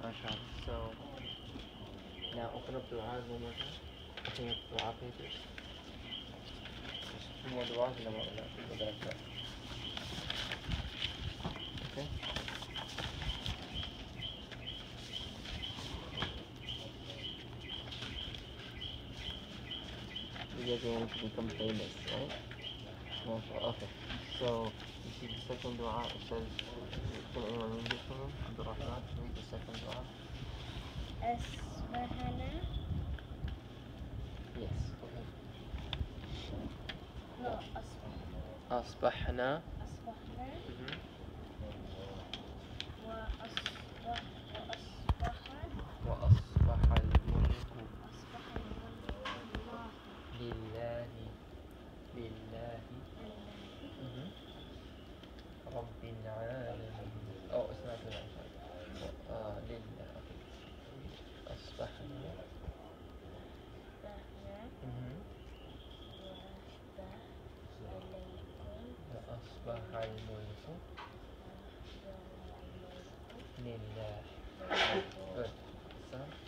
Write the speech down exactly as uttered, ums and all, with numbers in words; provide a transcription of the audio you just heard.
MashaAllah. So now open up the eyes one more time. Open up the eye pages. Just two more du'as and then we're gonna we're gonna pray. Okay? You guys want to become famous, right? MashaAllah. Okay. So you see the second dua, it says, can anyone read this for me? Abdul Rahman, read the second dua. أصبحنا. Yes, go ahead. No, أصبحنا. أصبحنا. أصبحنا. Mm-hmm. وأصبح وأصبح وأصبح الملك أصبح الملك لله لله لله mm-hmm. رب العالمين. Oh, it's not the right one. Uh, لله. Okay. أصبحنا. Mm-hmm. وأصبح الملك لله. Good. Son.